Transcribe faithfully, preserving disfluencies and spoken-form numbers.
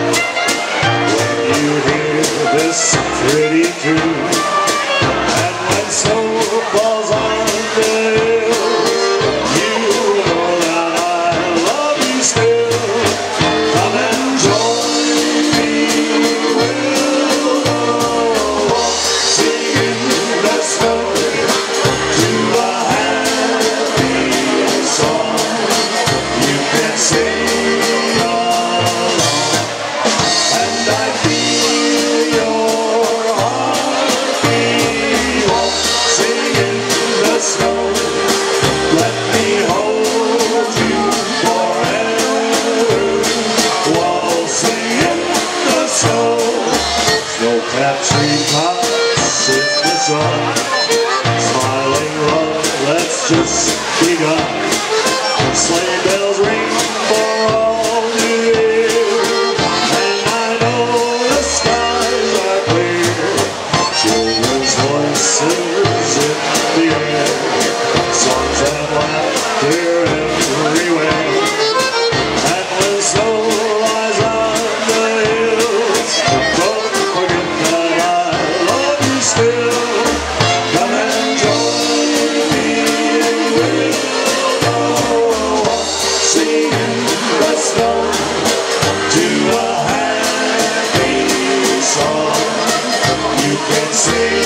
When you hear this pretty tune, and when snow falls on the hill, you know that I love you still. Come and join me, we'll go singing the snow to a happy song. You can sing along, and I feel your heart beat singing the snow. Let me hold you forever, waltzing in the snow. Snow-capped treetops in the sun, smiling love, let's just begun. Sleigh bells ring for all to hear, and I know the skies are clear. Children's voices in the air, songs and laughter everywhere. And when snow lies on the hills, don't forget that I love you still. Come and join me and we'll go singing the snow to a happy song. You can sing